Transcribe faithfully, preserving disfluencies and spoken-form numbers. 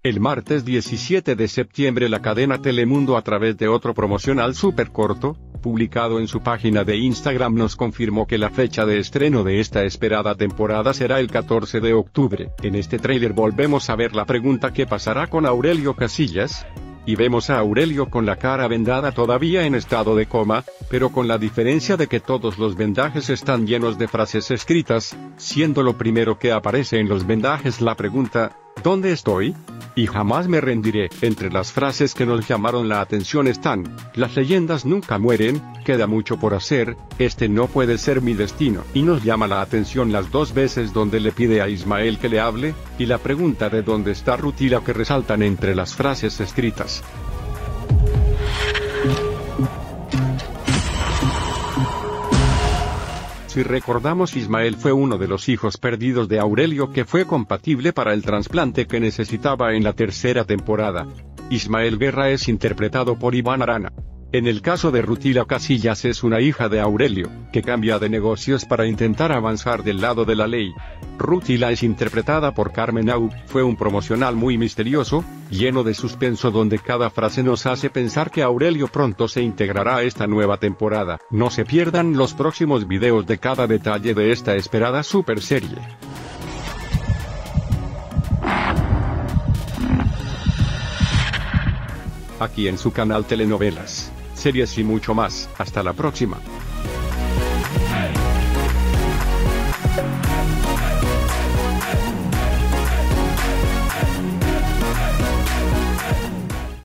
El martes diecisiete de septiembre la cadena Telemundo, a través de otro promocional súper corto, publicado en su página de Instagram, nos confirmó que la fecha de estreno de esta esperada temporada será el catorce de octubre. En este tráiler volvemos a ver la pregunta ¿qué pasará con Aurelio Casillas? Y vemos a Aurelio con la cara vendada, todavía en estado de coma, pero con la diferencia de que todos los vendajes están llenos de frases escritas, siendo lo primero que aparece en los vendajes la pregunta ¿dónde estoy? Y jamás me rendiré. Entre las frases que nos llamaron la atención están: las leyendas nunca mueren, queda mucho por hacer, este no puede ser mi destino. Y nos llama la atención las dos veces donde le pide a Ismael que le hable, y la pregunta de dónde está Rutila, que resaltan entre las frases escritas. Si recordamos, Ismael fue uno de los hijos perdidos de Aurelio que fue compatible para el trasplante que necesitaba en la tercera temporada. Ismael Guerra es interpretado por Iván Arana. En el caso de Rutila Casillas es una hija de Aurelio, que cambia de negocios para intentar avanzar del lado de la ley. Rutila es interpretada por Carmen Au. Fue un promocional muy misterioso, lleno de suspenso, donde cada frase nos hace pensar que Aurelio pronto se integrará a esta nueva temporada. No se pierdan los próximos videos de cada detalle de esta esperada super serie. Aquí en su canal Telenovelas, Series y mucho más. Hasta la próxima.